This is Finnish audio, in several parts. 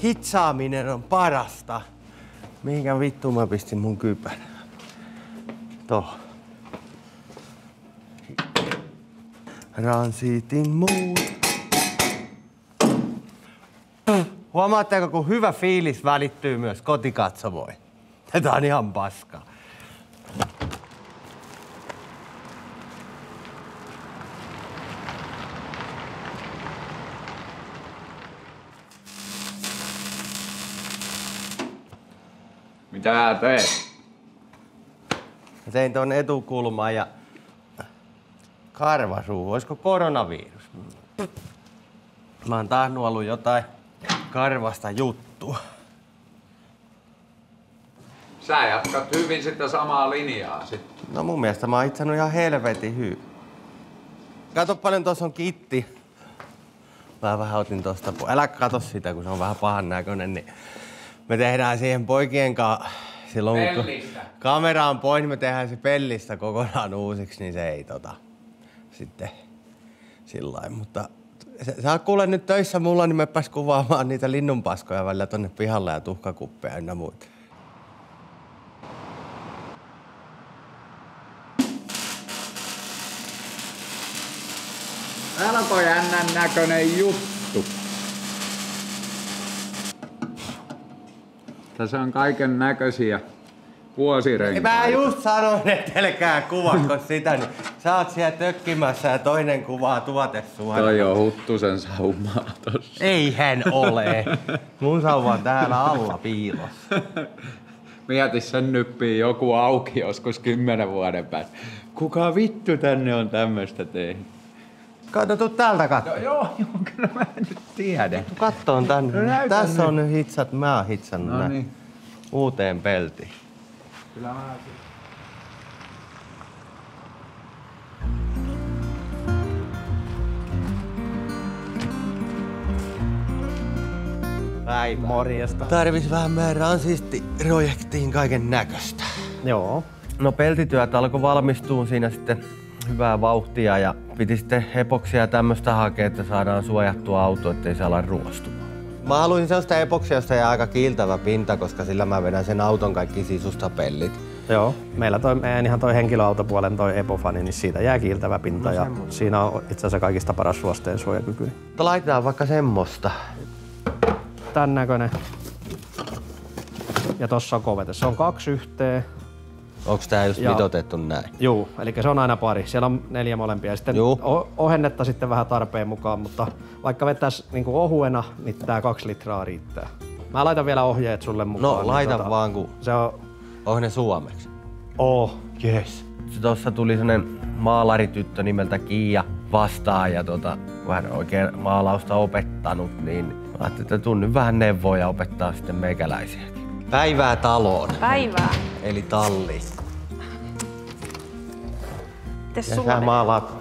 hitsaaminen on parasta. Mihinkä vittu mä pistin mun kypärän? Tohon. Ransitin muut. Huomaatteko, kun hyvä fiilis välittyy myös kotikatsomoihin? Tää on ihan paskaa. Mitä teet? Mä tein ton etukulman ja karvasuu. Olisiko koronavirus? Mä oon taas nuollut jotain karvasta juttua. Sä jatkat hyvin sitä samaa linjaa sitten. No mun mielestä mä oon hitsannut ihan helvetin hyvin. Kato paljon tossa on kitti. Mä vähän otin tosta pois. Älä kato sitä, kun se on vähän pahan näköinen. Niin me tehdään siihen poikien kanssa silloin kun kamera on pois, niin me tehdään se pellistä kokonaan uusiksi, niin se ei sitten sillain. Mutta sä oot kuule nyt töissä mulla, niin mepäs kuvaamaan niitä linnunpaskoja välillä tonne pihalle ja tuhkakuppeja ynnä muut. Täällä on toi jännän näköinen juttu. Tässä on kaiken näköisiä vuosirenkaita. Mä just sanoin, että älkää kuvatko sitä, niin sä oot siellä tökkimässä ja toinen kuvaa tuotesuoraan. Toi on Huttusen saumaa tossa. Eihän ole. Mun sauva on täällä alla piilossa. Mieti, sen nyppii joku auki joskus 10 vuoden päästä. Kuka vittu tänne on tämmöstä tehnyt? Kato, tuu täältä katsoa. Joo, kyllä mä nyt tiedän. Kattoon tänne. No, tässä on nyt hitsat. Mä oon hitsannut no niin. Uuteen peltiin. Kyllä mä... Päivää. Morjesta. Tarvis vähän meidän ransistiprojektiin kaiken näköistä. Joo. No peltityöt alkoi valmistua siinä sitten hyvää vauhtia ja piti sitten epoksia ja tämmöstä hakea, että saadaan suojattua auto, ettei se ala ruostumaan. Mä haluaisin sellaista epoksia, josta jää aika kiiltävä pinta, koska sillä mä vedän sen auton kaikki sisustapellit. Joo. Meillä meidän ihan toi henkilöautopuolen toi Epofani, niin siitä jää kiiltävä pinta No, ja siinä on itse asiassa kaikista paras ruosteen suojakyky. Mutta laitetaan vaikka semmoista. Tän näköinen. Ja tossa on kovete. Se on 2 yhteen. Onks tää just mitoitettu näin? Juu, eli se on aina pari. Siellä on 4 molempia. Sitten ohennetta sitten vähän tarpeen mukaan, mutta vaikka vetäis niinku ohuena, niin tää 2 litraa riittää. Mä laitan vielä ohjeet sulle mukaan. No laita vaan, kun se on... ne suomeksi. Yes. Tossa tuli sellainen maalarityttö nimeltä Kiia vastaan ja kun hän oikein maalausta opettanut, niin ajattelin, että tuun nyt vähän neuvoja opettaa sitten meikäläisiäkin. Päivää taloon. Päivää. Eli talli. Mites Ja sulla sä maalaat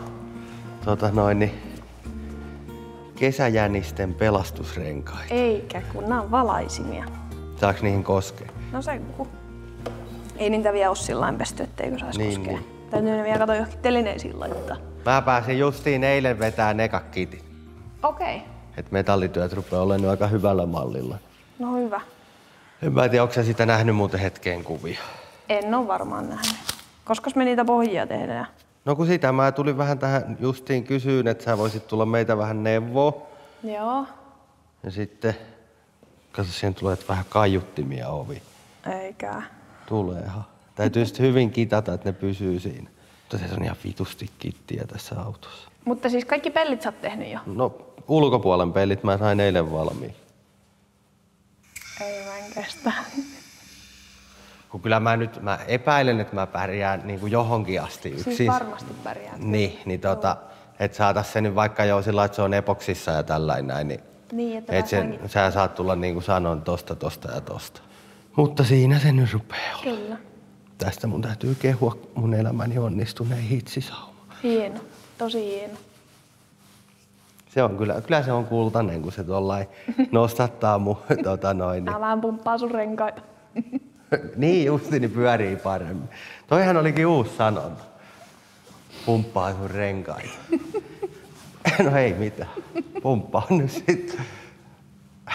kesäjänisten pelastusrenkaita. Eikä, kun nää on valaisimia. Saaks niihin koskea? No se kun. Ei niitä vielä oo sillain pesty, etteikö sais koskea. Niin. Täytyy ne vielä katsoa johonkin telineisiin laittaa. Mä pääsin justiin eilen vetää nekat kitit. Okei. Et metallityöt rupeaa olemaan aika hyvällä mallilla. No hyvä. En mä tiedä, onko sä sitä nähnyt muuten hetkeen kuvia? En oo varmaan nähnyt. Koskas me niitä pohjia tehdään? No kun sitä mä tulin vähän tähän justiin kysyyn, että sä voisit tulla meitä vähän neuvoa. Joo. Ja sitten, kato siihen tulee vähän kaiuttimia ovi. Eikä. Tuleehan. Täytyy sitten hyvin kitata, että ne pysyy siinä. Mutta se on ihan vitusti kittiä tässä autossa. Mutta siis kaikki pellit sä oot tehnyt jo? No ulkopuolen pellit mä sain eilen valmiin. Ei mä en kestä. Kun kyllä mä epäilen, että mä pärjään niin kuin johonkin asti yksin. Siis varmasti pärjää. Niin että saatais se nyt vaikka jo sillä, että se on epoksissa ja tällainen näin, niin että sä saat tulla niin kuin sanon tosta ja tosta. Mutta siinä se nyt rupeaa olla. Kyllä. Tästä mun täytyy kehua mun elämäni onnistuneen hitsisauma. Hieno. Tosi hieno. Se on kyllä se on kultainen, kun se tollain nostattaa mun Tää vähän pumppaa sun renkaita. Niin justi, niin pyörii paremmin. Toihan olikin uusi sanonta. Pumppaa sun renkaita. No ei mitään. Pumppaa nyt sitten.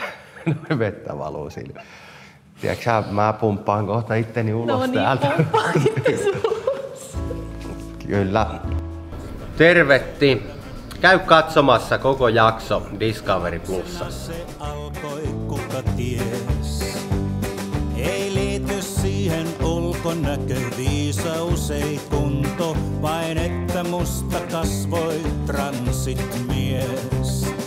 noin vettä valuu siinä. Tiedätkö mä pumppaan kohta itteni ulos no niin, täältä. pumppaa ittesi ulos. Kyllä. Tervetti. Käy katsomassa koko jakso Discovery Plusassa. Se alkoi, kuka ties. Ei liity siihen ulkonäkö, viisaus ei kunto, vain että musta kasvoi transit mies.